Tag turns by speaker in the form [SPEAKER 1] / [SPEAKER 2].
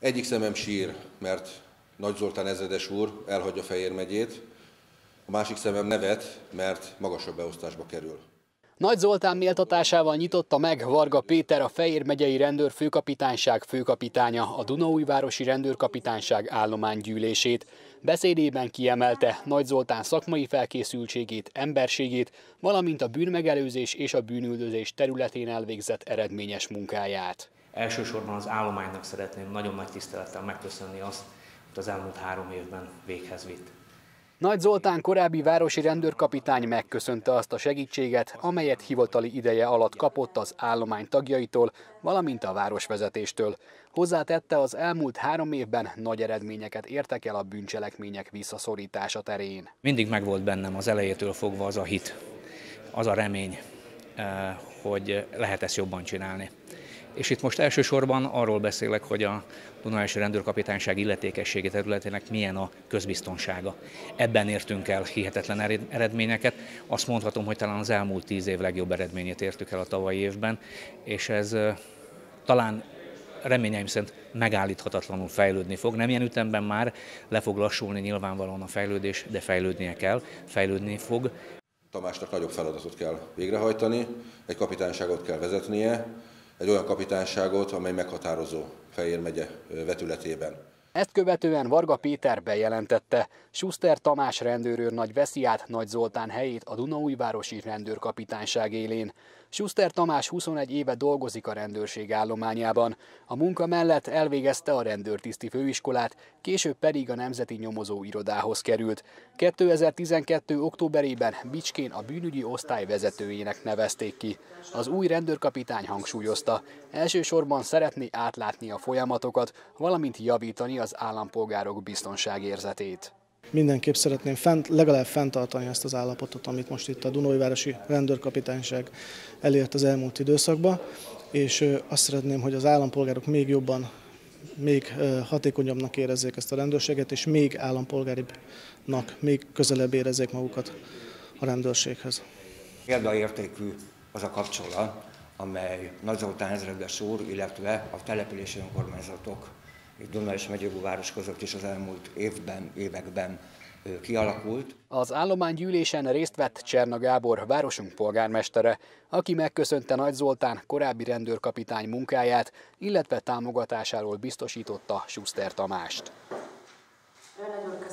[SPEAKER 1] Egyik szemem sír, mert Nagy Zoltán ezredes úr elhagyja Fejér megyét, a másik szemem nevet, mert magasabb beosztásba kerül.
[SPEAKER 2] Nagy Zoltán méltatásával nyitotta meg Varga Péter, a Fejér megyei rendőrfőkapitányság főkapitánya, a Dunaújvárosi rendőrkapitányság állománygyűlését. Beszédében kiemelte Nagy Zoltán szakmai felkészültségét, emberségét, valamint a bűnmegelőzés és a bűnüldözés területén elvégzett eredményes munkáját.
[SPEAKER 3] Elsősorban az állománynak szeretném nagyon nagy tisztelettel megköszönni azt, amit az elmúlt 3 évben véghez vitt.
[SPEAKER 2] Nagy Zoltán korábbi városi rendőrkapitány megköszönte azt a segítséget, amelyet hivatali ideje alatt kapott az állomány tagjaitól, valamint a városvezetéstől. Hozzátette, az elmúlt 3 évben nagy eredményeket értek el a bűncselekmények visszaszorítása terén.
[SPEAKER 3] Mindig megvolt bennem az elejétől fogva az a hit, az a remény, hogy lehet ezt jobban csinálni. És itt most elsősorban arról beszélek, hogy a Dunaújvárosi Rendőrkapitányság illetékességi területének milyen a közbiztonsága. Ebben értünk el hihetetlen eredményeket. Azt mondhatom, hogy talán az elmúlt 10 év legjobb eredményét értük el a tavalyi évben, és ez talán reményeim szerint megállíthatatlanul fejlődni fog. Nem ilyen ütemben már le fog lassulni nyilvánvalóan a fejlődés, de fejlődnie kell, fejlődni fog.
[SPEAKER 1] Tamásnak nagyobb feladatot kell végrehajtani, egy kapitányságot kell vezetnie, egy olyan kapitányságot, amely meghatározó Fejér megye vetületében.
[SPEAKER 2] Ezt követően Varga Péter bejelentette, Schuster Tamás rendőrőr nagy veszi át Nagy Zoltán helyét a Dunaújvárosi rendőrkapitányság élén. Schuster Tamás 21 éve dolgozik a rendőrség állományában. A munka mellett elvégezte a rendőrtiszti főiskolát, később pedig a Nemzeti Nyomozó Irodához került. 2012. októberében Bicskén a bűnügyi osztály vezetőjének nevezték ki. Az új rendőrkapitány hangsúlyozta, elsősorban szeretné átlátni a folyamatokat, valamint javítani az állampolgárok biztonságérzetét.
[SPEAKER 4] Mindenképp szeretném legalább fenntartani ezt az állapotot, amit most itt a Dunaújvárosi Rendőrkapitányság elért az elmúlt időszakban, és azt szeretném, hogy az állampolgárok még jobban, még hatékonyabbnak érezzék ezt a rendőrséget, és még állampolgáribbnak, még közelebb érezzék magukat a rendőrséghez.
[SPEAKER 5] Példaértékű az a kapcsolat, amely Nagy Zoltán ezredes úr, illetve a települési önkormányzatok Duna és Megyőváros között is az elmúlt években kialakult.
[SPEAKER 2] Az állománygyűlésen részt vett Cserna Gábor, városunk polgármestere, aki megköszönte Nagy Zoltán korábbi rendőrkapitány munkáját, illetve támogatásáról biztosította Schuster Tamást.